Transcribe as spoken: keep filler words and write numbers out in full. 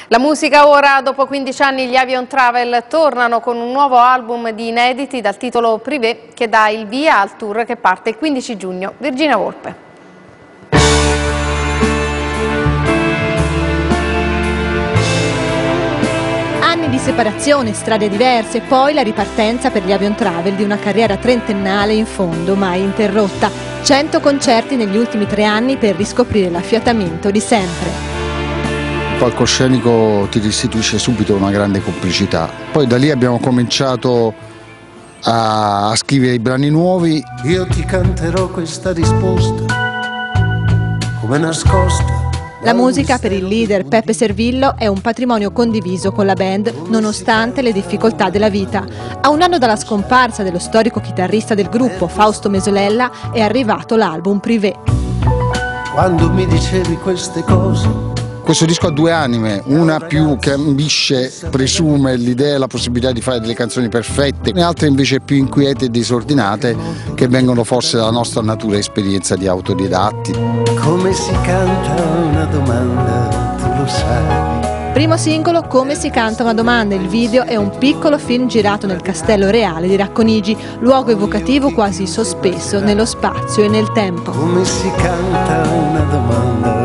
La musica ora, dopo quindici anni, gli Avion Travel tornano con un nuovo album di inediti dal titolo Privé, che dà il via al tour che parte il quindici giugno. Virginia Volpe. Anni di separazione, strade diverse, poi la ripartenza per gli Avion Travel di una carriera trentennale in fondo mai interrotta. Cento concerti negli ultimi tre anni per riscoprire l'affiatamento di sempre. Il palcoscenico ti restituisce subito una grande complicità. Poi da lì abbiamo cominciato a scrivere i brani nuovi. Io ti canterò questa risposta come nascosta. La musica per il leader Peppe Servillo è un patrimonio condiviso con la band nonostante le difficoltà della vita. A un anno dalla scomparsa dello storico chitarrista del gruppo Fausto Mesolella è arrivato l'album Privé. Quando mi dicevi queste cose. Questo disco ha due anime, una più che ambisce, presume l'idea e la possibilità di fare delle canzoni perfette, e altre invece più inquiete e disordinate che vengono forse dalla nostra natura e esperienza di autodidatti. Come si canta una domanda, tu lo sai. Primo singolo, Come si canta una domanda. Il video è un piccolo film girato nel Castello Reale di Racconigi, luogo evocativo quasi sospeso nello spazio e nel tempo. Come si canta una domanda.